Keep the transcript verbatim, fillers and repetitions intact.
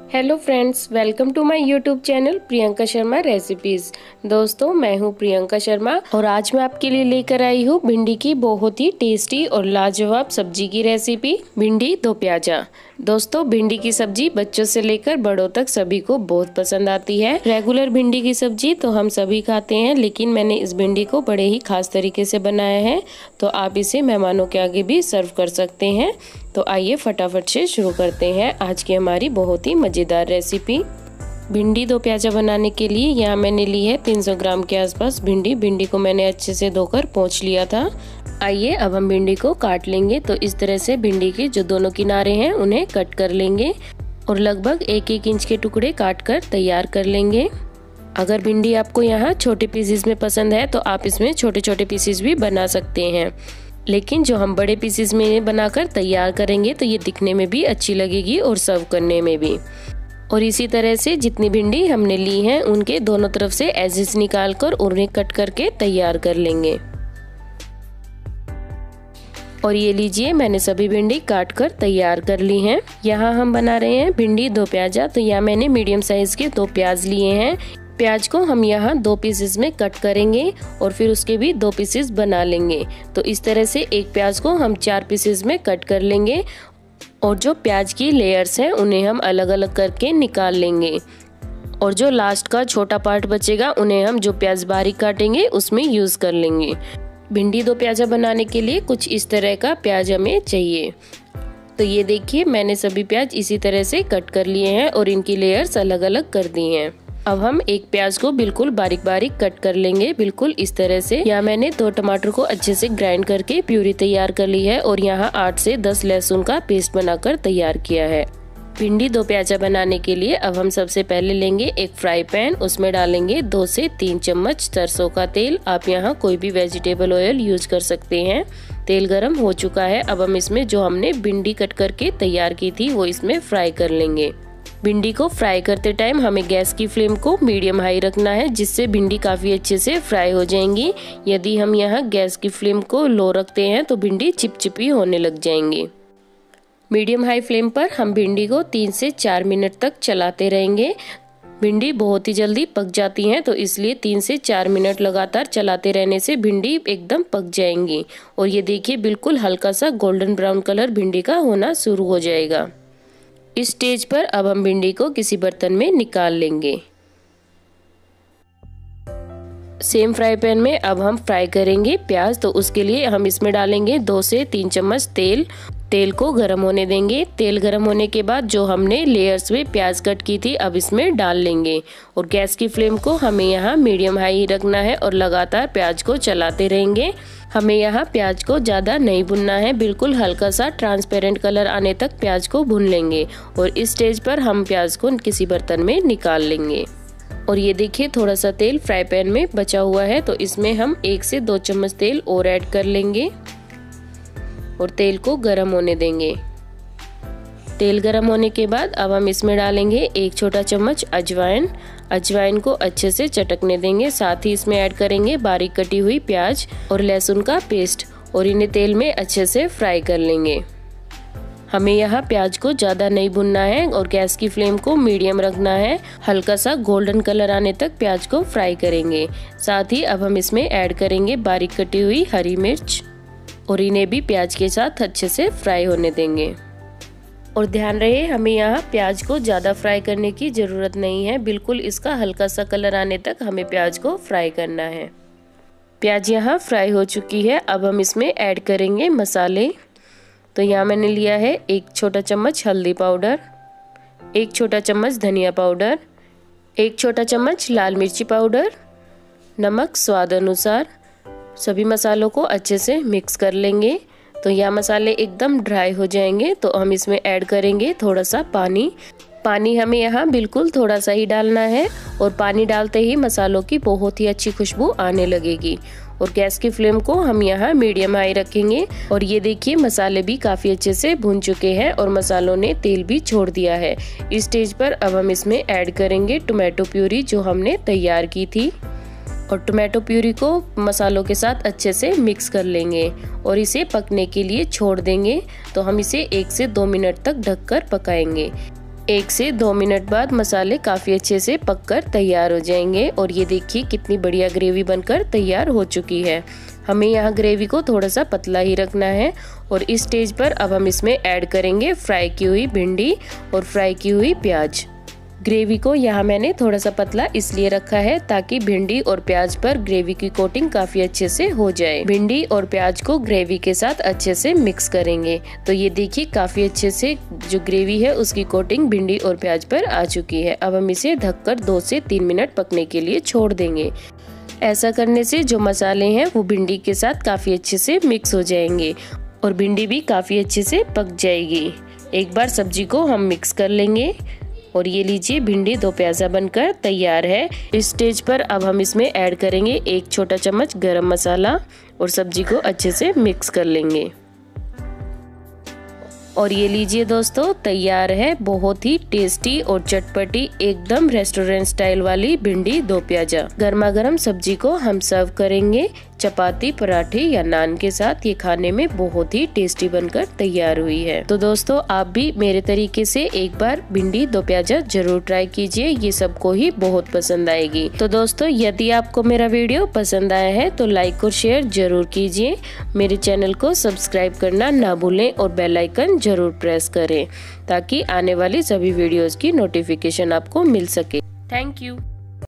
Hello friends, welcome to my YouTube channel Priyanka Sharma recipes. दोस्तों, मैं हूं प्रियंका शर्मा और आज मैं आपके लिए लेकर आई हूं भिंडी की बहुत ही टेस्टी और लाजवाब सब्जी की रेसिपी, भिंडी दो प्याजा। दोस्तों, भिंडी की सब्जी बच्चों से लेकर बड़ों तक सभी को बहुत पसंद आती है। रेगुलर भिंडी की सब्जी तो हम सभी खाते हैं, लेकिन मैंने इस भिंडी को बड़े ही खास तरीके से बनाया है, तो आप इसे मेहमानों के आगे भी सर्व कर सकते हैं। तो आइए फटाफट से शुरू करते हैं आज की हमारी बहुत ही मज़ेदार रेसिपी। भिंडी दो प्याजा बनाने के लिए यहाँ मैंने ली है तीन सौ ग्राम के आसपास भिंडी। भिंडी को मैंने अच्छे से धोकर पोंछ लिया था। आइए अब हम भिंडी को काट लेंगे। तो इस तरह से भिंडी के जो दोनों किनारे हैं उन्हें कट कर लेंगे और लगभग एक एक इंच के टुकड़े काट कर तैयार कर लेंगे। अगर भिंडी आपको यहाँ छोटे पीसेस में पसंद है तो आप इसमें छोटे छोटे पीसेस भी बना सकते हैं, लेकिन जो हम बड़े पीसेस में बनाकर तैयार करेंगे तो ये दिखने में भी अच्छी लगेगी और सर्व करने में भी। और इसी तरह से जितनी भिंडी हमने ली है उनके दोनों तरफ से एजेस निकाल कर उन्हें कट करके तैयार कर लेंगे। और ये लीजिए, मैंने सभी भिंडी काट कर तैयार कर ली हैं। यहाँ हम बना रहे हैं भिंडी दो प्याजा। तो यहाँ मैंने मीडियम साइज के दो प्याज लिए हैं। प्याज को हम यहाँ दो पीसेस में कट करेंगे और फिर उसके भी दो पीसेस बना लेंगे। तो इस तरह से एक प्याज को हम चार पीसेस में कट कर लेंगे और जो प्याज की लेयर्स हैं उन्हें हम अलग अलग करके निकाल लेंगे। और जो लास्ट का छोटा पार्ट बचेगा उन्हें हम जो प्याज बारीक काटेंगे उसमें यूज कर लेंगे। भिंडी दो प्याजा बनाने के लिए कुछ इस तरह का प्याज हमें चाहिए। तो ये देखिए, मैंने सभी प्याज इसी तरह से कट कर लिए हैं और इनकी लेयर्स अलग अलग कर दी हैं। अब हम एक प्याज को बिल्कुल बारीक बारीक कट कर लेंगे, बिल्कुल इस तरह से। यहाँ मैंने दो टमाटर को अच्छे से ग्राइंड करके प्यूरी तैयार कर ली है और यहाँ आठ से दस लहसुन का पेस्ट बनाकर तैयार किया है। भिंडी दो प्याजा बनाने के लिए अब हम सबसे पहले लेंगे एक फ्राई पैन। उसमें डालेंगे दो से तीन चम्मच सरसों का तेल। आप यहाँ कोई भी वेजिटेबल ऑयल यूज कर सकते हैं। तेल गरम हो चुका है। अब हम इसमें जो हमने भिंडी कट करके तैयार की थी वो इसमें फ्राई कर लेंगे। भिंडी को फ्राई करते टाइम हमें गैस की फ्लेम को मीडियम हाई रखना है, जिससे भिंडी काफ़ी अच्छे से फ्राई हो जाएंगी। यदि हम यहाँ गैस की फ्लेम को लो रखते हैं तो भिंडी चिपचिपी होने लग जाएंगी। मीडियम हाई फ्लेम पर हम भिंडी को तीन से चार मिनट तक चलाते रहेंगे। भिंडी बहुत ही जल्दी पक जाती हैं, तो इसलिए तीन से चार मिनट लगातार चलाते रहने से भिंडी एकदम पक जाएंगी। और ये देखिए, बिल्कुल हल्का सा गोल्डन ब्राउन कलर भिंडी का होना शुरू हो जाएगा। इस स्टेज पर अब हम भिंडी को किसी बर्तन में निकाल लेंगे। सेम फ्राई पैन में अब हम फ्राई करेंगे प्याज। तो उसके लिए हम इसमें डालेंगे दो से तीन चम्मच तेल। तेल को गरम होने देंगे। तेल गरम होने के बाद जो हमने लेयर्स में प्याज कट की थी अब इसमें डाल लेंगे। और गैस की फ्लेम को हमें यहाँ मीडियम हाई रखना है और लगातार प्याज को चलाते रहेंगे। हमें यहाँ प्याज को ज़्यादा नहीं भुनना है, बिल्कुल हल्का सा ट्रांसपेरेंट कलर आने तक प्याज को भून लेंगे। और इस स्टेज पर हम प्याज को किसी बर्तन में निकाल लेंगे। और ये देखिए, थोड़ा सा तेल फ्राई पैन में बचा हुआ है, तो इसमें हम एक से दो चम्मच तेल और ऐड कर लेंगे और तेल को गरम होने देंगे। तेल गरम होने के बाद अब हम इसमें डालेंगे एक छोटा चम्मच अजवाइन। अजवाइन को अच्छे से चटकने देंगे। साथ ही इसमें ऐड करेंगे बारीक कटी हुई प्याज और लहसुन का पेस्ट और इन्हें तेल में अच्छे से फ्राई कर लेंगे। हमें यहाँ प्याज को ज़्यादा नहीं भुनना है और गैस की फ्लेम को मीडियम रखना है। हल्का सा गोल्डन कलर आने तक प्याज को फ्राई करेंगे। साथ ही अब हम इसमें ऐड करेंगे बारीक कटी हुई हरी मिर्च और इन्हें भी प्याज के साथ अच्छे से फ्राई होने देंगे। और ध्यान रहे, हमें यहाँ प्याज को ज़्यादा फ्राई करने की ज़रूरत नहीं है, बिल्कुल इसका हल्का सा कलर आने तक हमें प्याज को फ्राई करना है। प्याज यहाँ फ्राई हो चुकी है। अब हम इसमें ऐड करेंगे मसाले। तो यहाँ मैंने लिया है एक छोटा चम्मच हल्दी पाउडर, एक छोटा चम्मच धनिया पाउडर, एक छोटा चम्मच लाल मिर्ची पाउडर, नमक स्वाद अनुसार। सभी मसालों को अच्छे से मिक्स कर लेंगे। तो यह मसाले एकदम ड्राई हो जाएंगे तो हम इसमें ऐड करेंगे थोड़ा सा पानी। पानी हमें यहाँ बिल्कुल थोड़ा सा ही डालना है और पानी डालते ही मसालों की बहुत ही अच्छी खुशबू आने लगेगी। और गैस की फ्लेम को हम यहाँ मीडियम हाई रखेंगे। और ये देखिए, मसाले भी काफ़ी अच्छे से भून चुके हैं और मसालों ने तेल भी छोड़ दिया है। इस स्टेज पर अब हम इसमें ऐड करेंगे टोमेटो प्यूरी जो हमने तैयार की थी। और टोमेटो प्यूरी को मसालों के साथ अच्छे से मिक्स कर लेंगे और इसे पकने के लिए छोड़ देंगे। तो हम इसे एक से दो मिनट तक ढककर पकाएंगे। एक से दो मिनट बाद मसाले काफ़ी अच्छे से पककर तैयार हो जाएंगे और ये देखिए कितनी बढ़िया ग्रेवी बनकर तैयार हो चुकी है। हमें यहाँ ग्रेवी को थोड़ा सा पतला ही रखना है और इस स्टेज पर अब हम इसमें ऐड करेंगे फ्राई की हुई भिंडी और फ्राई की हुई प्याज। ग्रेवी को यहाँ मैंने थोड़ा सा पतला इसलिए रखा है ताकि भिंडी और प्याज पर ग्रेवी की कोटिंग काफी अच्छे से हो जाए। भिंडी और प्याज को ग्रेवी के साथ अच्छे से मिक्स करेंगे। तो ये देखिए काफी अच्छे से जो ग्रेवी है उसकी कोटिंग भिंडी और प्याज पर आ चुकी है। अब हम इसे ढककर दो से तीन मिनट पकने के लिए छोड़ देंगे। ऐसा करने से जो मसाले हैं वो भिंडी के साथ काफी अच्छे से मिक्स हो जाएंगे और भिंडी भी काफी अच्छे से पक जाएगी। एक बार सब्जी को हम मिक्स कर लेंगे और ये लीजिए भिंडी दो प्याजा बनकर तैयार है। इस स्टेज पर अब हम इसमें ऐड करेंगे एक छोटा चम्मच गरम मसाला और सब्जी को अच्छे से मिक्स कर लेंगे। और ये लीजिए दोस्तों तैयार है बहुत ही टेस्टी और चटपटी एकदम रेस्टोरेंट स्टाइल वाली भिंडी दो प्याजा। गर्मा गर्म सब्जी को हम सर्व करेंगे चपाती, पराठे या नान के साथ। ये खाने में बहुत ही टेस्टी बनकर तैयार हुई है। तो दोस्तों आप भी मेरे तरीके से एक बार भिंडी दो प्याजा जरूर ट्राई कीजिए, ये सबको ही बहुत पसंद आएगी। तो दोस्तों यदि आपको मेरा वीडियो पसंद आया है तो लाइक और शेयर जरूर कीजिए। मेरे चैनल को सब्सक्राइब करना ना भूलें और बेल आइकन जरूर प्रेस करें ताकि आने वाली सभी वीडियोस की नोटिफिकेशन आपको मिल सके। Thank you.